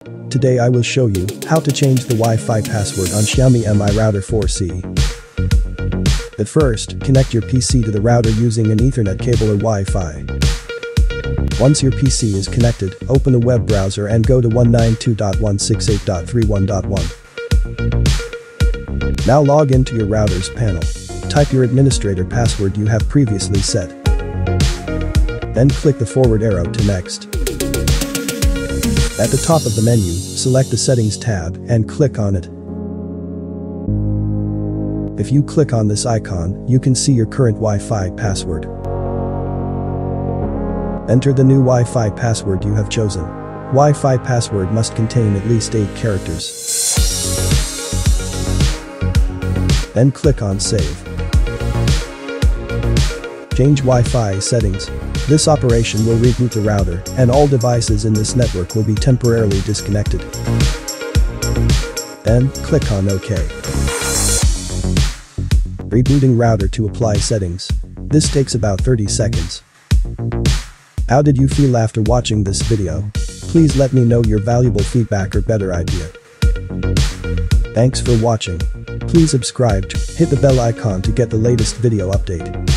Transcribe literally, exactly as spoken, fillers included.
Today I will show you how to change the Wi-Fi password on Xiaomi M I Router four C. But first, connect your P C to the router using an Ethernet cable or Wi-Fi. Once your P C is connected, open a web browser and go to one ninety-two dot one sixty-eight dot thirty-one dot one. Now log into your router's panel. Type your administrator password you have previously set. Then click the forward arrow to next. At the top of the menu, select the Settings tab and click on it. If you click on this icon, you can see your current Wi-Fi password. Enter the new Wi-Fi password you have chosen. Wi-Fi password must contain at least eight characters. Then click on Save. Change Wi-Fi settings. This operation will reboot the router, and all devices in this network will be temporarily disconnected. Then, click on OK. Rebooting router to apply settings. This takes about thirty seconds. How did you feel after watching this video? Please let me know your valuable feedback or better idea. Thanks for watching. Please subscribe, hit the bell icon to get the latest video update.